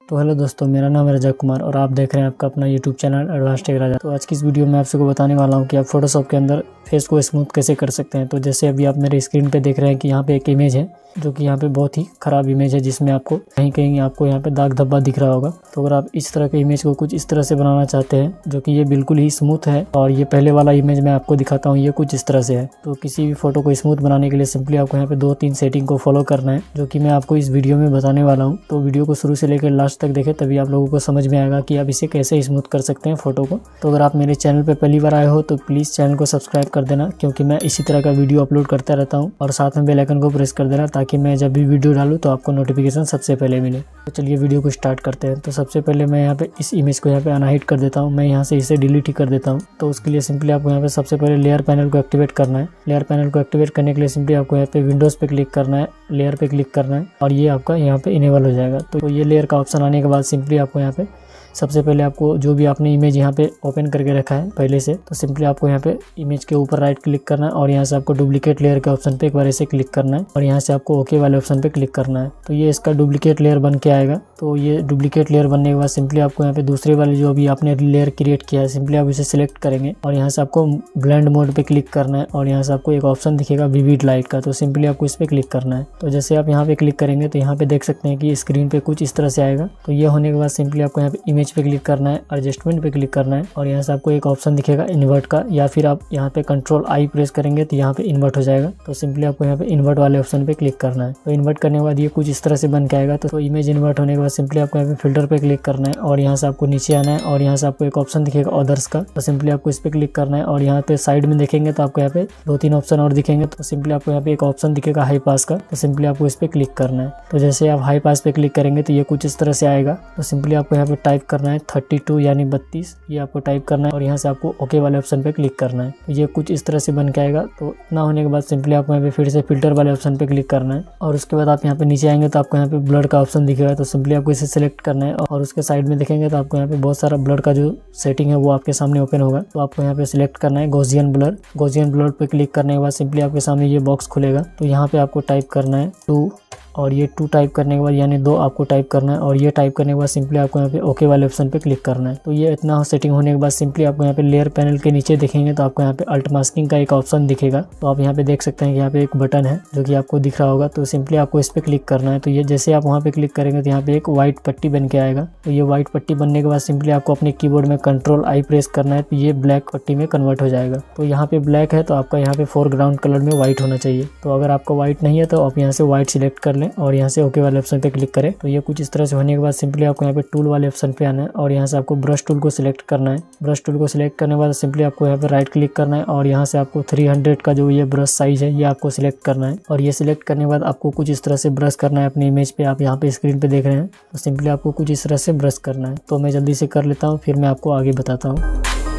तो हेलो दोस्तों, मेरा नाम है रजत कुमार और आप देख रहे हैं आपका अपना YouTube channel advance tech Raja. तो आज की इस वीडियो में आप सबको बताने वाला हूं कि आप फोटोशॉप के अंदर फेस को स्मूथ कैसे कर सकते हैं। तो जैसे अभी आप मेरे स्क्रीन पे देख रहे हैं कि यहाँ पे एक इमेज है जो कि यहाँ पे बहुत ही खराब इमेज है, जिसमें आपको कहीं कहीं आपको यहाँ पे दाग धब्बा दिख रहा होगा। तो अगर आप इस तरह के इमेज को कुछ इस तरह से बनाना चाहते हैं जो कि ये बिल्कुल ही स्मूथ है, और ये पहले वाला इमेज मैं आपको दिखाता हूँ, ये कुछ इस तरह से है। तो किसी भी फोटो को स्मूथ बनाने के लिए सिंपली आपको यहाँ पे 2-3 सेटिंग को फॉलो करना है, जो कि मैं आपको इस वीडियो में बताने वाला हूँ। तो वीडियो को शुरू से लेकर लास्ट तक देखें, तभी आप लोगों को समझ में आएगा कि आप इसे कैसे स्मूथ कर सकते हैं फोटो को। तो अगर आप मेरे चैनल पे पहली बार आए हो तो प्लीज़ चैनल को सब्सक्राइब कर देना, क्योंकि मैं इसी तरह का वीडियो अपलोड करता रहता हूँ। और साथ में बेल आइकन को प्रेस कर देना ताकि मैं जब भी वीडियो डालूँ तो आपको नोटिफिकेशन सबसे पहले मिले। तो चलिए वीडियो को स्टार्ट करते हैं। तो सबसे पहले मैं यहाँ पे इस इमेज को यहाँ पे अनहाइड कर देता हूँ, मैं यहाँ से इसे डिलीट ही कर देता हूँ। तो उसके लिए सिंपली आपको यहाँ पे सबसे पहले लेयर पैनल को एक्टिवेट करना है। लेयर पैनल को एक्टिवेट करने के लिए सिंपली आपको यहाँ पे विंडोज़ पे क्लिक करना है, लेयर पे क्लिक करना है और ये आपका यहाँ पे इनेबल हो जाएगा। तो ये लेयर का ऑप्शन आने के बाद सिंपली आपको यहाँ पे सबसे पहले आपको जो भी आपने इमेज यहाँ पे ओपन करके रखा है पहले से, तो सिंपली आपको यहाँ पे इमेज के ऊपर राइट क्लिक करना है और यहाँ से आपको डुप्लीकेट लेयर के ऑप्शन पे एक बार ऐसे क्लिक करना है और यहाँ से आपको ओके वाले ऑप्शन पे क्लिक करना है। तो ये इसका डुप्लीकेट लेयर बन के आएगा। तो ये डुप्लीकेट लेयर बनने के बाद सिंपली आपको यहाँ पे दूसरे वाले जो अभी आपने लेयर क्रिएट किया है, सिंपली आप इसे सिलेक्ट करेंगे और यहाँ से आपको ब्लेंड मोड पे क्लिक करना है और यहाँ से आपको एक ऑप्शन दिखेगा विविड लाइट का। तो सिंपली आपको इस पर क्लिक करना है। तो जैसे आप यहाँ पे क्लिक करेंगे तो यहाँ पे देख सकते हैं कि स्क्रीन पे कुछ इस तरह से आएगा। तो ये होने के बाद सिंपली आपको यहाँ पे इमेज पे क्लिक करना है, एडजस्टमेंट पे क्लिक करना है और यहाँ से आपको एक ऑप्शन दिखेगा इन्वर्ट का, या फिर आप यहाँ पे कंट्रोल आई प्रेस करेंगे तो यहाँ पे इन्वर्ट हो जाएगा। तो सिंपली आपको यहाँ पे इन्वर्ट वाले ऑप्शन पे क्लिक करना है। तो इन्वर्ट करने के बाद ये कुछ इस तरह से बन के आएगा। तो इमेज इन्वर्ट होने के बाद सिंपली आपको यहाँ पे फिल्टर पे क्लिक करना है और यहाँ से आपको नीचे आना है और यहाँ से आपको एक ऑप्शन दिखेगा अदर्स का। तो सिंपली आपको इस पे क्लिक करना है और यहाँ पे साइड में देखेंगे तो आपको यहाँ पे 2-3 ऑप्शन और दिखेंगे। तो सिंपली आपको यहाँ पे एक ऑप्शन दिखेगा हाई पास का, तो सिंपली आपको इस पे क्लिक करना है। तो जैसे आप हाई पास पे क्लिक करेंगे तो ये कुछ इस तरह से आएगा। तो सिंपली आपको यहाँ पे टाइप करना है 32 यानी 32, ये आपको टाइप करना है और यहाँ से आपको ओके वाले ऑप्शन पे क्लिक करना है। तो ये कुछ इस तरह से बन के आएगा। तो इतना होने के बाद सिंपली आपको यहाँ पे फिर से फिल्टर वाले ऑप्शन पे क्लिक करना है और उसके बाद आप यहाँ पे नीचे आएंगे तो आपको यहाँ पे ब्लर का ऑप्शन दिखेगा। तो सिंपली आपको इसे सिलेक्ट करना है और उसके साइड में देखेंगे तो आपको यहाँ पे बहुत सारा ब्लर का जो सेटिंग है वो आपके सामने ओपन होगा। तो आपको यहाँ पे सिलेक्ट करना है गॉसियन ब्लर। गॉसियन ब्लर पे क्लिक करने के बाद सिंपली आपके सामने ये बॉक्स खुलेगा। तो यहाँ पे आपको टाइप करना है 2 और ये 2 टाइप करने के बाद यानी 2 आपको टाइप करना है और ये टाइप करने के बाद सिंपली आपको यहाँ पे ओके वाले ऑप्शन पे क्लिक करना है। तो ये इतना सेटिंग होने के बाद सिंपली आपको यहाँ पे लेयर पैनल के नीचे देखेंगे तो आपको यहाँ पे अल्ट मास्किंग का एक ऑप्शन दिखेगा। तो आप यहाँ पे देख सकते हैं कि यहाँ पे एक बटन है जो कि आपको दिख रहा होगा। तो सिंपली आपको इस पे क्लिक करना है। तो ये जैसे आप वहाँ पे क्लिक करेंगे तो यहाँ पे एक व्हाइट पट्टी बन के आएगा। तो ये व्हाइट पट्टी बनने के बाद सिंपली आपको अपने कीबोर्ड में कंट्रोल आई प्रेस करना है, तो ये ब्लैक पट्टी में कन्वर्ट हो जाएगा। तो यहाँ पे ब्लैक है तो आपका यहाँ पे फोरग्राउंड कलर में व्हाइट होना चाहिए। तो अगर आपका व्हाइट नहीं है तो आप यहाँ से व्हाइट सिलेक्ट कर लें और यहाँ से ओके वाले ऑप्शन पे क्लिक करें। तो ये कुछ इस तरह से होने के बाद सिंपली आपको यहाँ पे टूल वाले ऑप्शन पे आना है और यहाँ से आपको ब्रश टूल को सिलेक्ट करना है। ब्रश टूल को सिलेक्ट करने के बाद सिंपली आपको यहाँ पे राइट क्लिक करना है और यहाँ से आपको 300 का जो ये ब्रश साइज है ये आपको सिलेक्ट करना है। और ये सिलेक्ट करने के बाद आपको कुछ इस तरह से ब्रश करना है अपनी इमेज पे। आप यहाँ पे स्क्रीन पे देख रहे हैं, तो सिंपली आपको कुछ इस तरह से ब्रश करना है। तो मैं जल्दी से कर लेता हूँ, फिर मैं आपको आगे बताता हूँ।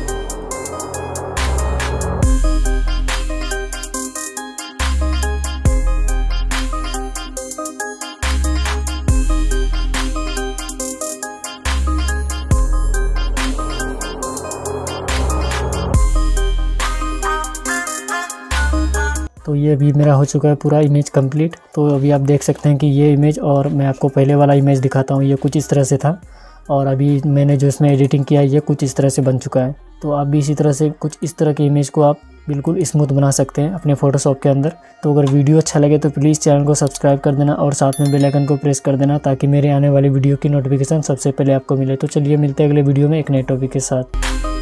तो ये भी मेरा हो चुका है पूरा इमेज कंप्लीट। तो अभी आप देख सकते हैं कि ये इमेज, और मैं आपको पहले वाला इमेज दिखाता हूँ, ये कुछ इस तरह से था और अभी मैंने जो इसमें एडिटिंग किया है ये कुछ इस तरह से बन चुका है। तो आप भी इसी तरह से कुछ इस तरह की इमेज को आप बिल्कुल स्मूथ बना सकते हैं अपने फोटोशॉप के अंदर। तो अगर वीडियो अच्छा लगे तो प्लीज़ चैनल को सब्सक्राइब कर देना और साथ में बेल आइकन को प्रेस कर देना ताकि मेरे आने वाली वीडियो की नोटिफिकेशन सबसे पहले आपको मिले। तो चलिए मिलते हैं अगले वीडियो में एक नए टॉपिक के साथ।